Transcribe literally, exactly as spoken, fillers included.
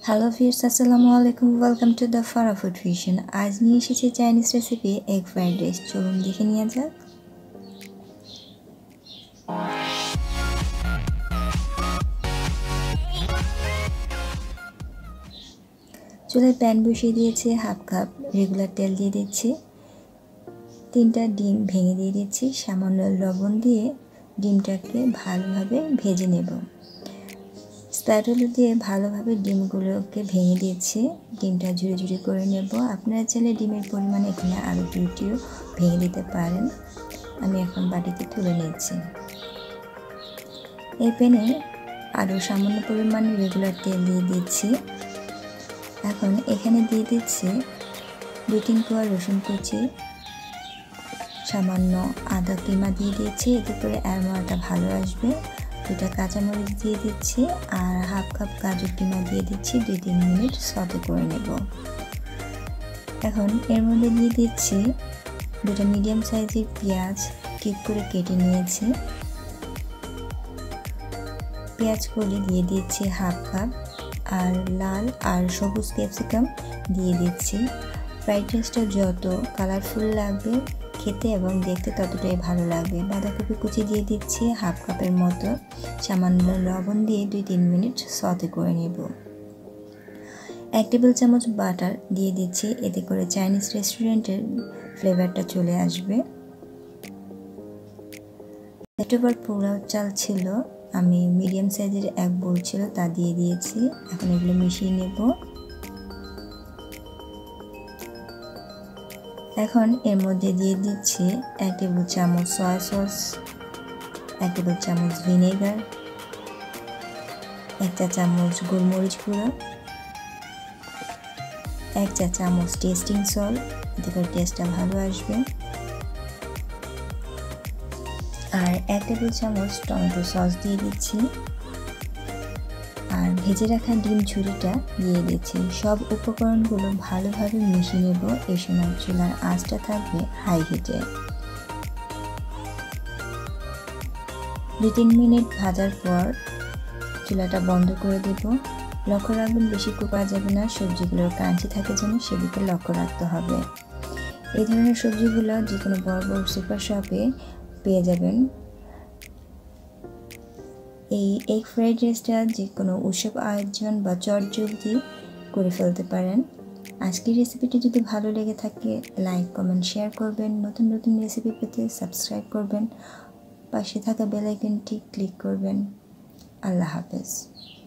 Hello viewers, আসসালামু আলাইকুম। Welcome to the Fara food fusion. আজ নিয়ে এসেছি Chinese recipe egg fried rice. চলুন দেখে নিয়ে যাক। চুলায় প্যান বসিয়ে দিয়েছি, হাফ কাপ রেগুলার তেল দিয়ে দিচ্ছি, তিনটা ডিম ভেঙে দিয়ে দিচ্ছি, সামান্য লবণ দিয়ে ডিমটাকে ভালোভাবে ভেজে নেব। স্প্যাটুলা দিয়ে ভালোভাবে ডিমগুলোকে ভেঙে দিয়েছি, ডিমটা ঝুড়ি ঝুড়ি করে নেব। আপনারা চাইলে ডিমের পরিমাণ এখানে আরও দুটিও ভেঙে দিতে পারেন। আমি এখন বাটিতে তুলে নিচ্ছি। এই প্যানে আরও সামান্য পরিমাণে রেগুলার তেল দিয়ে দিচ্ছি। এখন এখানে দিয়ে দিচ্ছি দুই তিন কোয়া রসুন কুচি, সামান্য আদা কিমা দিয়ে দিচ্ছি, এতে করে অ্যারোমাটা ভালো আসবে। দুটা কাঁচামরিচ দিয়ে দিচ্ছি আর হাফ কাপ গাজর কিমা দিয়ে দিচ্ছি। দুই তিন মিনিট সতে করে নেব। এখন এর মধ্যে দিয়ে দিচ্ছি দুটা মিডিয়াম সাইজের পেঁয়াজ কিউব করে কেটে নিয়েছি। পেঁয়াজগুলি দিয়ে দিচ্ছি হাফ কাপ, আর লাল আর সবুজ ক্যাপসিকাম দিয়ে দিচ্ছি। ফ্রাইড রাইসটা যত কালারফুল লাগবে খেতে এবং দেখতে ততটাই ভালো লাগবে। বাঁধাকপি কুচি দিয়ে দিচ্ছি হাফ কাপের মতো, সামান্য লবণ দিয়ে দুই তিন মিনিট সতে করে নেব। এক টেবিল চামচ বাটার দিয়ে দিচ্ছি, এতে করে চাইনিজ রেস্টুরেন্টের ফ্লেভারটা চলে আসবে। লেফটোভার পোলাও চাল ছিল, আমি মিডিয়াম সাইজের এক বোল ছিল তা দিয়ে দিয়েছি। এখন এগুলো মিশিয়ে নেব। এখন এর মধ্যে দিয়ে দিচ্ছি এক টেবিল চামচ সয়া সস, এক টেবিল চামচ ভিনেগার, এক চা চামচ গোলমরিচ গুঁড়ো, এক চা চামচ টেস্টিং সল্ট, এতে করে টেস্টটা ভালো আসবে, আর এক টেবিল চামচ টমেটো সস দিয়ে দিচ্ছি, আর ভেজে রাখা ডিম ঝুড়িটা দিয়ে দিচ্ছি। সব উপকরণগুলো ভালোভাবে মিশিয়ে নেব। এই সময় চুলার আঁচটা থাকবে হাই হিটে। দুই তিন মিনিট ভাজার পর চুলাটা বন্ধ করে দেব। লক্ষ্য রাখবেন বেশি কুক করা যাবে না, সবজিগুলোর ক্রাঞ্চি থাকে যেন সেদিকে লক্ষ্য রাখতে হবে। এই ধরনের সবজিগুলো যে কোনো বড় বড় সুপার শপে পেয়ে যাবেন। এই এগ ফ্রাইড রাইসটা যে কোনো উৎসব আয়োজন বা চটজলদি করে ফেলতে পারেন। আজকের রেসিপিটি যদি ভালো লেগে থাকে লাইক কমেন্ট শেয়ার করবেন। নতুন নতুন রেসিপি পেতে সাবস্ক্রাইব করবেন, পাশে থাকা বেল আইকনটি ক্লিক করবেন। আল্লাহ হাফেজ।